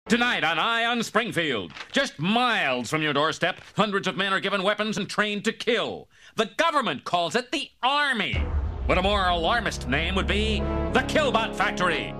Tonight on Eye on Springfield, just miles from your doorstep, hundreds of men are given weapons and trained to kill. The government calls it the Army. But a more alarmist name would be the Killbot Factory.